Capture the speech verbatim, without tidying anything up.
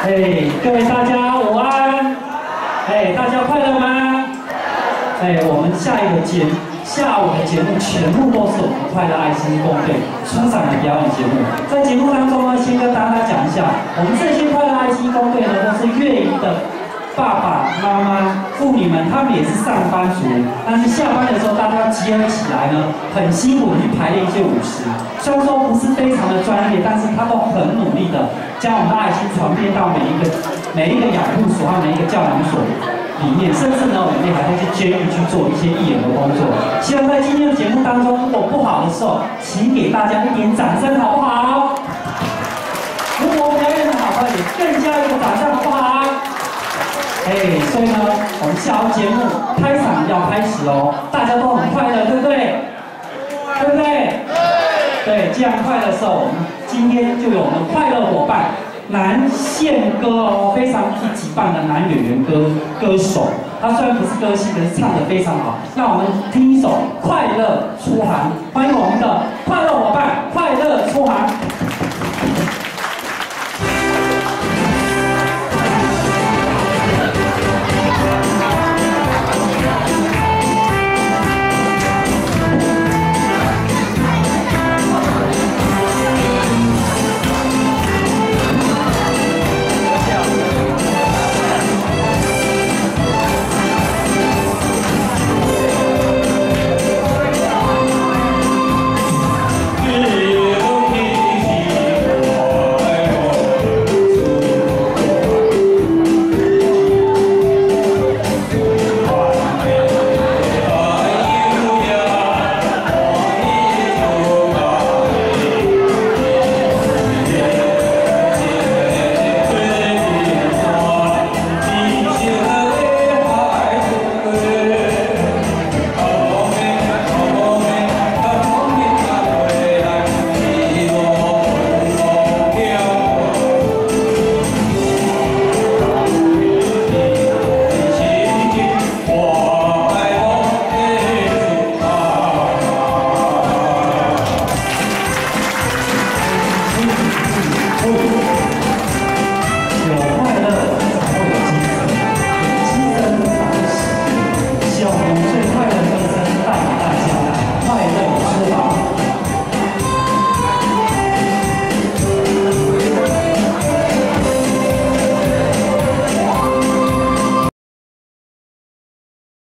哎，各位大家午安！哎，大家快乐吗？哎，我们下一个节下午的节目全部都是我们快乐爱心公队出场的表演节目。在节目当中呢，先跟大家讲一下，我们这些快乐爱心公队呢，都是乐营的爸爸妈妈、妇女们，他们也是上班族，但是下班的时候大家集合起来呢，很辛苦去排练一些舞狮。虽然说不是非常的专业，但是他都很努力的将我们的爱心传遍到每一个每一个养护所和每一个教养所里面，甚至呢，我们还会去监狱去做一些义演的工作。希望在今天的节目当中，如果不好的时候，请给大家一点掌声，好不好？如果表演的好，快点更加一个掌声，好不好？哎，所以呢，我们下午节目开场要开始哦，大家都很快乐，对不对？对不对？对，既然快乐的时候，我们今天就有我们快乐伙伴男宪歌哦，非常一级棒的男演员歌歌手。他虽然不是歌星，可是唱得非常好。那我们听一首《快乐出航》，欢迎我们的快乐伙伴快乐出航。